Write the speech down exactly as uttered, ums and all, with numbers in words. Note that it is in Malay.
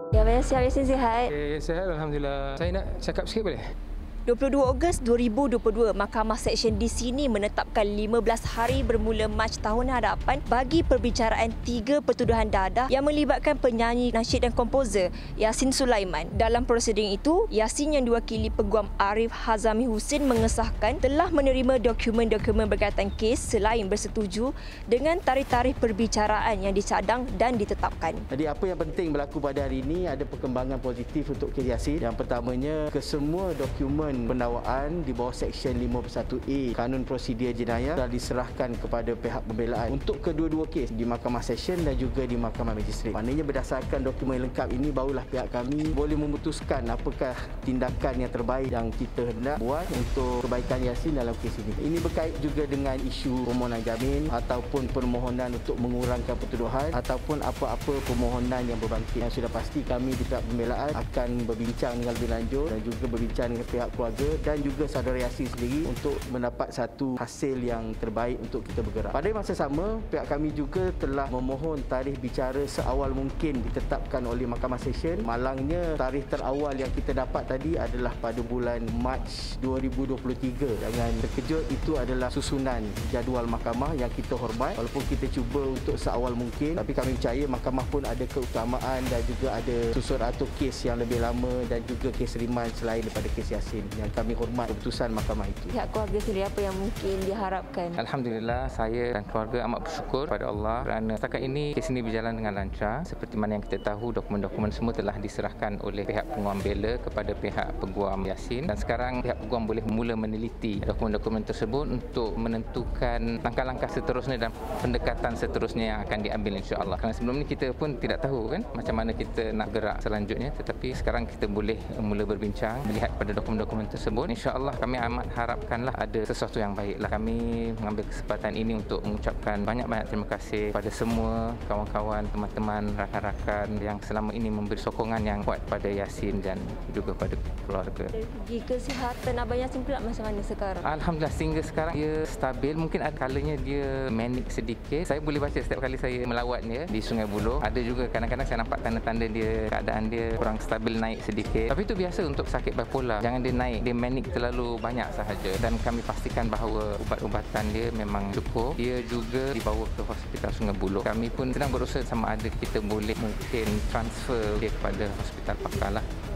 Ya, Abang Yasin, Abang Yasin sihat? Eh, sihat Alhamdulillah. Saya nak cakap sikit boleh? dua puluh dua Ogos dua ribu dua puluh dua, Mahkamah Seksyen di sini menetapkan lima belas hari bermula Mac tahun hadapan bagi perbicaraan tiga pertuduhan dadah yang melibatkan penyanyi, nasyid dan komposer Yasin Sulaiman. Dalam prosiding itu, Yasin yang diwakili Peguam Arif Hazami Husin mengesahkan telah menerima dokumen-dokumen berkaitan kes selain bersetuju dengan tarikh-tarikh perbicaraan yang dicadang dan ditetapkan. Jadi apa yang penting berlaku pada hari ini, ada perkembangan positif untuk kes Yasin. Yang pertamanya, kesemua dokumen pendakwaan di bawah Seksyen lima puluh satu A Kanun Prosedur Jenayah telah diserahkan kepada pihak pembelaan untuk kedua-dua kes di Mahkamah Seksyen dan juga di Mahkamah Magistrat. Maknanya berdasarkan dokumen lengkap ini, barulah pihak kami boleh memutuskan apakah tindakan yang terbaik yang kita hendak buat untuk kebaikan Yasin dalam kes ini. Ini berkait juga dengan isu permohonan jamin ataupun permohonan untuk mengurangkan pertuduhan ataupun apa-apa permohonan yang berbangkit. Yang sudah pasti kami di pihak pembelaan akan berbincang dengan lebih lanjut dan juga berbincang dengan pihak keluarga dan juga saudara Yasin sendiri untuk mendapat satu hasil yang terbaik untuk kita bergerak. Pada masa sama, pihak kami juga telah memohon tarikh bicara seawal mungkin ditetapkan oleh Mahkamah Seksyen. Malangnya tarikh terawal yang kita dapat tadi adalah pada bulan Mac dua ribu dua puluh tiga. Jangan terkejut, itu adalah susunan jadual mahkamah yang kita hormat. Walaupun kita cuba untuk seawal mungkin, tapi kami percaya mahkamah pun ada keutamaan dan juga ada susun atau kes yang lebih lama dan juga kes riman selain daripada kes Yasin, yang kami hormat keputusan mahkamah itu. Pihak keluarga sendiri apa yang mungkin diharapkan? Alhamdulillah, saya dan keluarga amat bersyukur pada Allah kerana setakat ini kes ini berjalan dengan lancar. Seperti mana yang kita tahu, dokumen-dokumen semua telah diserahkan oleh pihak penguam bela kepada pihak peguam Yasin, dan sekarang pihak peguam boleh mula meneliti dokumen-dokumen tersebut untuk menentukan langkah-langkah seterusnya dan pendekatan seterusnya yang akan diambil, insya-Allah. Kerana sebelum ini kita pun tidak tahu kan macam mana kita nak gerak selanjutnya, tetapi sekarang kita boleh mula berbincang melihat pada dokumen-dokumen tersebut. InsyaAllah kami amat harapkanlah ada sesuatu yang baiklah. Kami mengambil kesempatan ini untuk mengucapkan banyak-banyak terima kasih kepada semua kawan-kawan, teman-teman, rakan-rakan yang selama ini memberi sokongan yang kuat pada Yasin dan juga pada keluarga. Dari segi kesihatan Abang Yasin pula macam mana sekarang? Alhamdulillah, sehingga sekarang dia stabil. Mungkin ada kalanya dia manik sedikit. Saya boleh baca setiap kali saya melawat dia di Sungai Buloh. Ada juga kadang-kadang saya nampak tanda-tanda dia, keadaan dia kurang stabil, naik sedikit. Tapi itu biasa untuk sakit bipolar. Jangan dia naik, dia manik terlalu banyak sahaja, dan kami pastikan bahawa ubat-ubatan dia memang cukup. Dia juga dibawa ke Hospital Sungai Buloh. Kami pun sedang berusaha sama ada kita boleh mungkin transfer dia kepada Hospital Pakar lah.